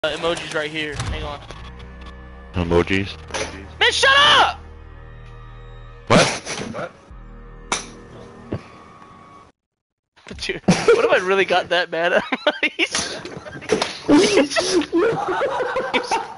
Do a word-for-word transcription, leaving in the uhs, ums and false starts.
uh, emojis right here. Hang on. Emojis? Man, shut up! What? What? Dude, what if I really got that mad at him? he's, he's just, he's